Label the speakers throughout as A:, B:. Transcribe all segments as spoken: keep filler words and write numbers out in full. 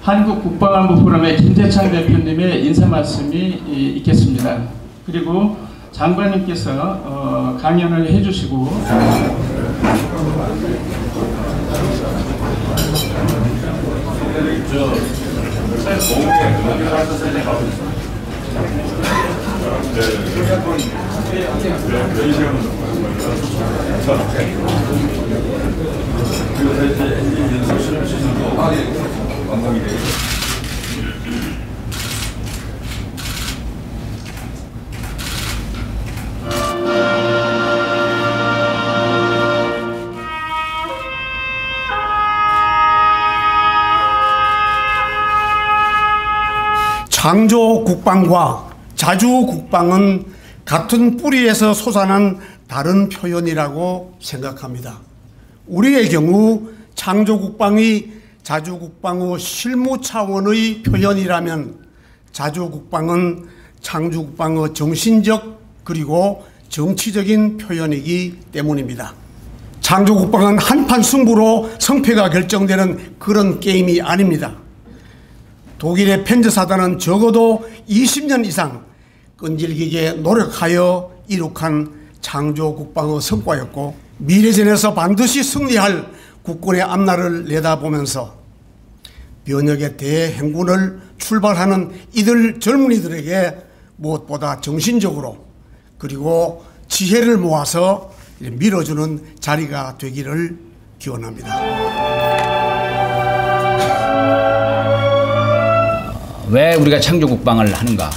A: 한국국방안보 포럼의 김재창 대표님의 인사 말씀이 있겠습니다. 그리고 장관님께서 어, 강연을 해주시고
B: 창조국방과 자주국방은 같은 뿌리에서 솟아난 다른 표현이라고 생각합니다. 우리의 경우 창조국방이 자주국방의 실무 차원의 표현이라면 자주국방은 창조국방의 정신적 그리고 정치적인 표현이기 때문입니다. 창조국방은 한판 승부로 성패가 결정되는 그런 게임이 아닙니다. 독일의 펜저사단은 적어도 이십 년 이상 끈질기게 노력하여 이룩한 창조국방의 성과였고 미래전에서 반드시 승리할 국군의 앞날을 내다보면서 변혁의 대행군을 출발하는 이들 젊은이들에게 무엇보다 정신적으로 그리고 지혜를 모아서 밀어주는 자리가 되기를 기원합니다.
C: 왜 우리가 창조국방을 하는가?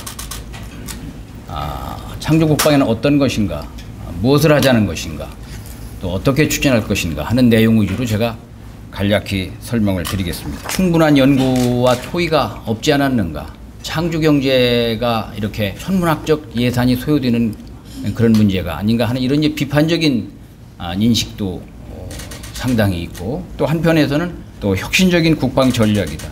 C: 아, 창조국방에는 어떤 것인가? 무엇을 하자는 것인가? 또 어떻게 추진할 것인가 하는 내용 위주로 제가 간략히 설명을 드리겠습니다. 충분한 연구와 토의가 없지 않았는가? 창조경제가 이렇게 천문학적 예산이 소요되는 그런 문제가 아닌가 하는 이런 이제 비판적인 아, 인식도 어, 상당히 있고 또 한편에서는 또 혁신적인 국방 전략이다.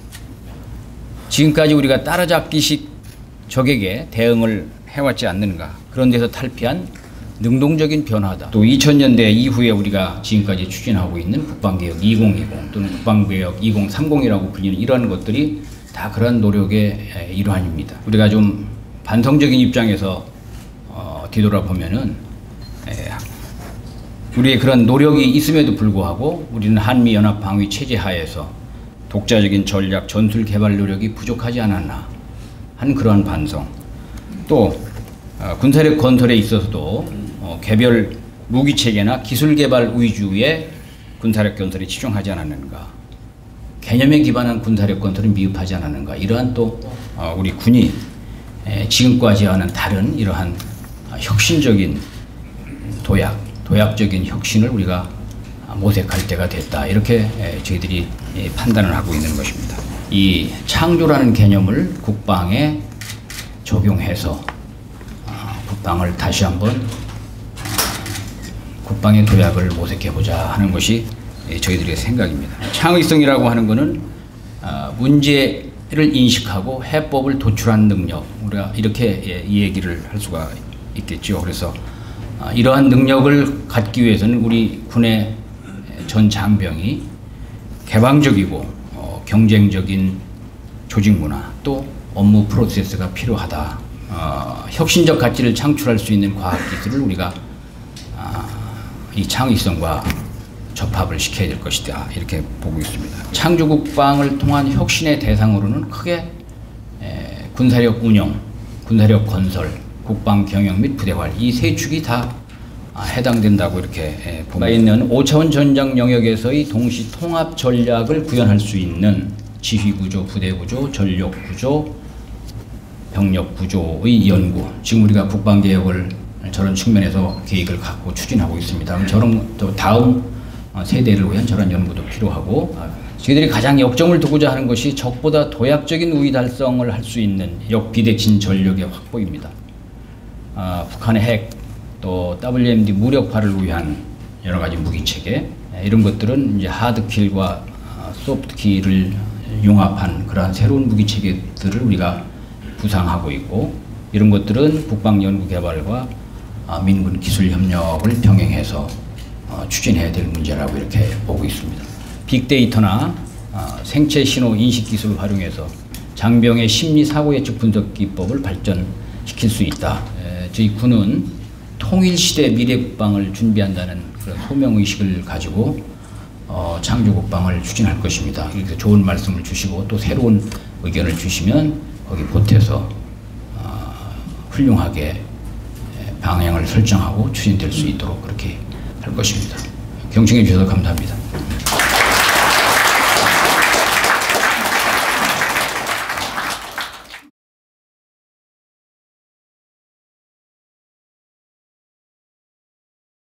C: 지금까지 우리가 따라잡기식 적에게 대응을 해왔지 않는가. 그런 데서 탈피한 능동적인 변화다. 또 이천 년대 이후에 우리가 지금까지 추진하고 있는 국방개혁 이천이십 또는 국방개혁 이천삼십이라고 불리는 이러한 것들이 다 그런 노력의 일환입니다. 우리가 좀 반성적인 입장에서 어, 뒤돌아보면은 에, 우리의 그런 노력이 있음에도 불구하고 우리는 한미연합방위체제 하에서 독자적인 전략, 전술 개발 노력이 부족하지 않았나 하는 그러한 반성. 또 어, 군사력 건설에 있어서도 어, 개별 무기체계나 기술 개발 위주의 군사력 건설에 집중하지 않았는가. 개념에 기반한 군사력 건설은 미흡하지 않았는가. 이러한 또 어, 우리 군이 에, 지금까지와는 다른 이러한 어, 혁신적인 도약, 도약적인 혁신을 우리가 모색할 때가 됐다. 이렇게 저희들이 판단을 하고 있는 것입니다. 이 창조라는 개념을 국방에 적용해서 국방을 다시 한번 국방의 도약을 모색해보자 하는 것이 저희들의 생각입니다. 창의성이라고 하는 것은 문제를 인식하고 해법을 도출하는 능력, 우리가 이렇게 이 얘기를 할 수가 있겠죠. 그래서 이러한 능력을 갖기 위해서는 우리 군의 전 장병이 개방적이고 어, 경쟁적인 조직 문화 또 업무 프로세스가 필요하다. 어, 혁신적 가치를 창출할 수 있는 과학 기술을 우리가 어, 이 창의성과 접합을 시켜야 될 것이다. 이렇게 보고 있습니다. 창조국방을 통한 혁신의 대상으로는 크게 에, 군사력 운영, 군사력 건설, 국방 경영 및 부대활 이 세 축이 다 해당된다고 이렇게 보고 있는 오 차원 전장 영역에서의 동시 통합 전략을 구현할 수 있는 지휘 구조, 부대 구조, 전력 구조, 병력 구조의 연구. 지금 우리가 국방 개혁을 저런 측면에서 계획을 갖고 추진하고 있습니다. 저런 또 다음 세대를 위한 저런 연구도 필요하고 저희들이 가장 역점을 두고자 하는 것이 적보다 도약적인 우위 달성을 할 수 있는 역비대칭 전력의 확보입니다. 아, 북한의 핵 또 더블유엠디 무력화를 위한 여러 가지 무기 체계 이런 것들은 이제 하드킬과 소프트킬을 융합한 그러한 새로운 무기 체계들을 우리가 구상하고 있고 이런 것들은 국방 연구 개발과 민군 기술 협력을 병행해서 추진해야 될 문제라고 이렇게 보고 있습니다. 빅데이터나 아, 생체 신호 인식 기술을 활용해서 장병의 심리 사고 예측 분석 기법을 발전시킬 수 있다. 에, 저희 군은 통일 시대 미래 국방을 준비한다는 그런 소명 의식을 가지고 어, 창조 국방을 추진할 것입니다. 이렇게 좋은 말씀을 주시고 또 새로운 의견을 주시면 거기 보태서 어, 훌륭하게 방향을 설정하고 추진될 수 있도록 그렇게 할 것입니다. 경청해 주셔서 감사합니다.